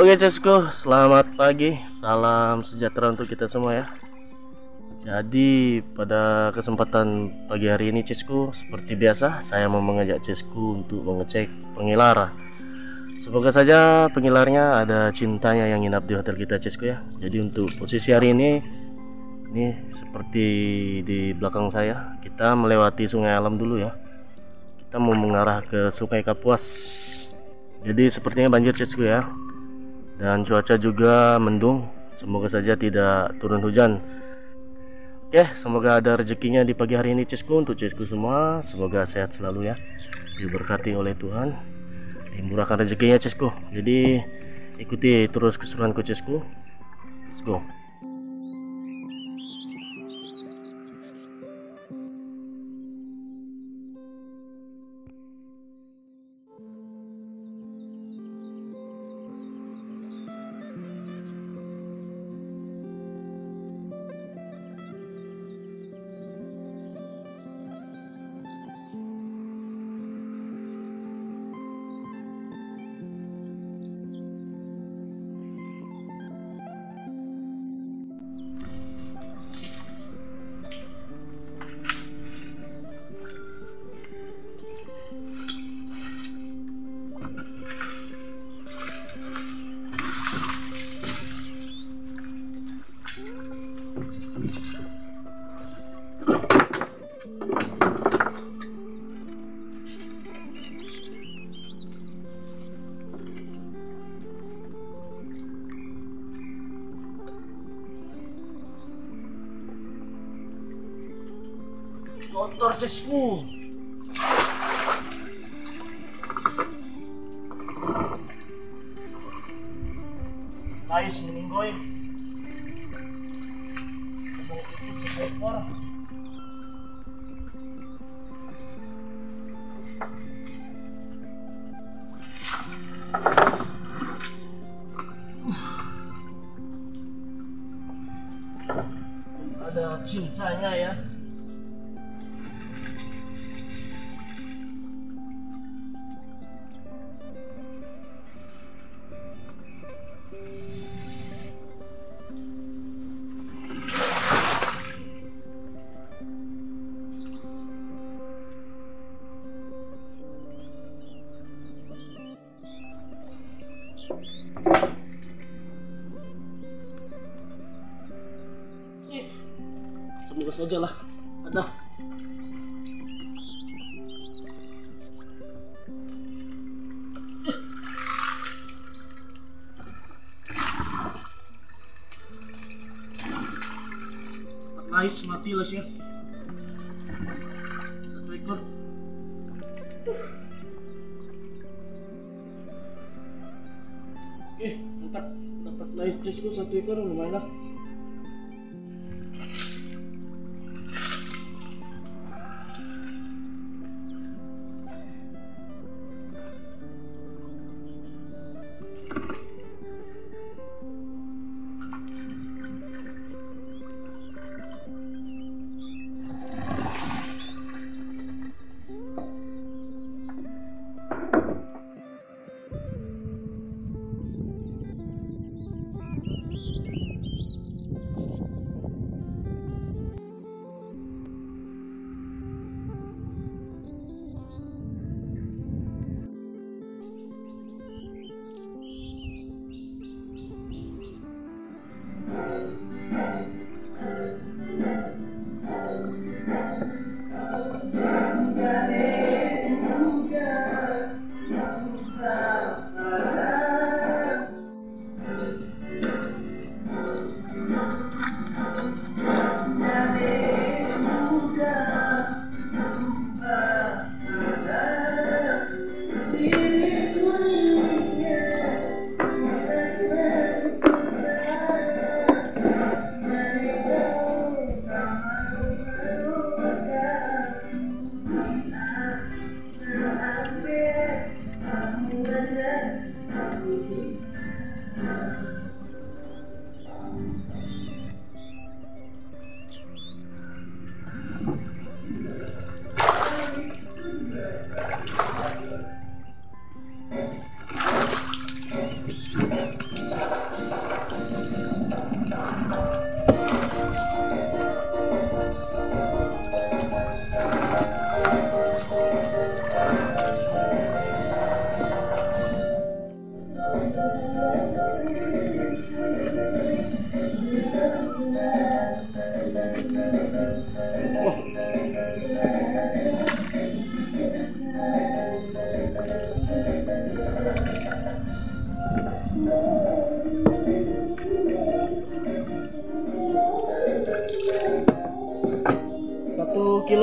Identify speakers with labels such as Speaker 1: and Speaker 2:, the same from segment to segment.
Speaker 1: Oke Cesku, selamat pagi, salam sejahtera untuk kita semua ya. Jadi pada kesempatan pagi hari ini Cesku, seperti biasa saya mau mengajak Cesku untuk mengecek pengilar. Semoga saja pengilarnya ada cintanya yang nginap di hotel kita Cesku ya. Jadi untuk posisi hari ini seperti di belakang saya, kita melewati Sungai Alam dulu ya. Kita mau mengarah ke Sungai Kapuas. Jadi sepertinya banjir Cesku ya. Dan cuaca juga mendung, semoga saja tidak turun hujan. Oke, semoga ada rezekinya di pagi hari ini Cesku. Untuk Cesku semua, semoga sehat selalu ya, diberkati oleh Tuhan, dimurahkan rezekinya Cesku. Jadi ikuti terus keseruanku Cesku. Let's go. Kotor Cesku. Guys, meninggoy. Mau ikut ekor. Ada cintanya ya. Semoga saja lah ada. Nice, mati lah sih. Satu ekor. Oke, mantap. Dapat nice Cesku satu ekor, lumayan lah.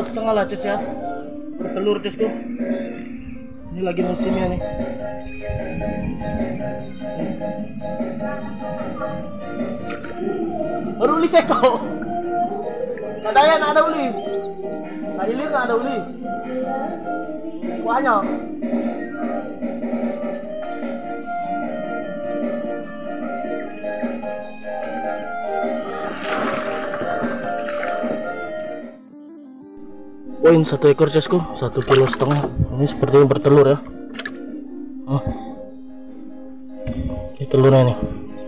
Speaker 1: kilo lah Ces ya, bertelur Cesku. Ini lagi musimnya nih. Baru uli seko. Ada ya, ada uli. Nah ilir nggak ada uli. Kuahnya. Poin 1 ekor Cesku, 1,5 kilo. Ini sepertinya bertelur ya. Ini telurnya nih.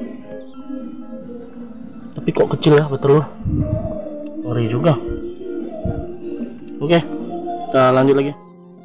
Speaker 1: Tapi kok kecil ya bertelur. Ngeri juga. Oke, kita lanjut lagi.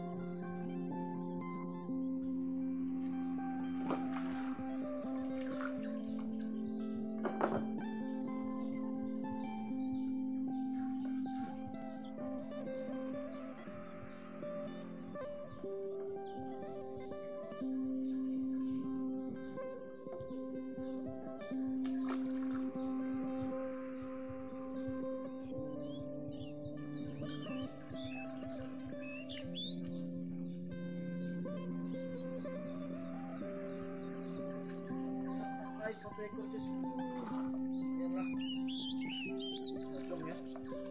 Speaker 1: Satu ekor Cesku. Lihatlah. Kosong ya.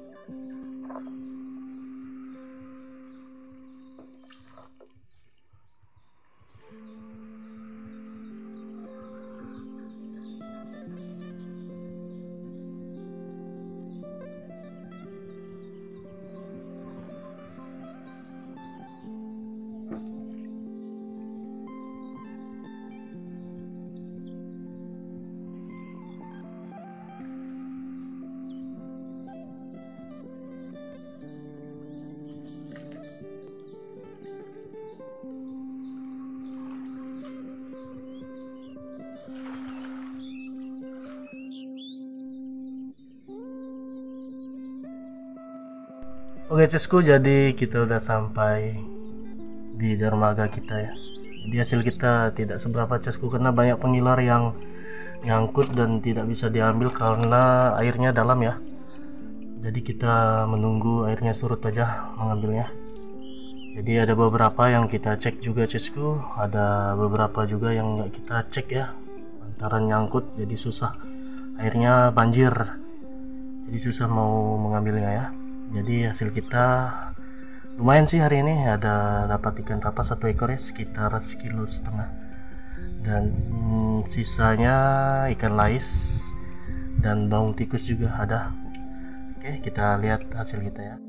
Speaker 1: Oke Cesku, jadi kita udah sampai di dermaga kita ya. Jadi hasil kita tidak seberapa Cesku, karena banyak pengilar yang nyangkut dan tidak bisa diambil karena airnya dalam ya. Jadi kita menunggu airnya surut aja mengambilnya. Jadi ada beberapa yang kita cek juga Cesku, ada beberapa juga yang nggak kita cek ya, lantaran nyangkut jadi susah, airnya banjir, jadi susah mau mengambilnya ya. Jadi hasil kita lumayan sih hari ini, ada dapat ikan tapas 1 ekor ya, sekitar 1,5 kilo, dan sisanya ikan lais dan baung tikus juga ada. Oke, kita lihat hasil kita ya.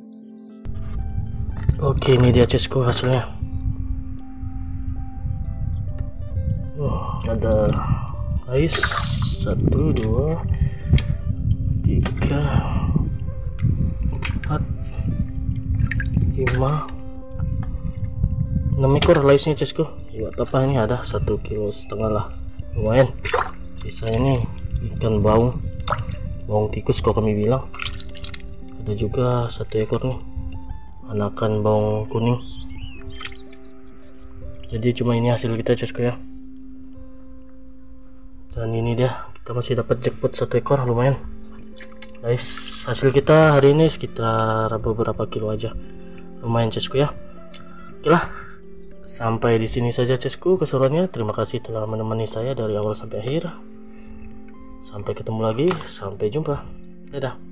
Speaker 1: Oke, ini dia Cesku hasilnya. Ada lais 1, 2, 3, 4, 5, 6 ekor laisnya Cesku. Buat apa ini, ada 1,5 kilo lah, lumayan. Sisa ini ikan baung tikus kok kami bilang. Ada juga 1 ekor nih, anakan baung kuning. Jadi cuma ini hasil kita Cesku ya. Dan ini dia, kita masih dapat jackpot 1 ekor, lumayan. Guys, hasil kita hari ini sekitar beberapa kilo aja, lumayan Cesku ya. Oke lah, sampai di sini saja Cesku keseruannya. Terima kasih telah menemani saya dari awal sampai akhir. Sampai ketemu lagi, sampai jumpa, dadah.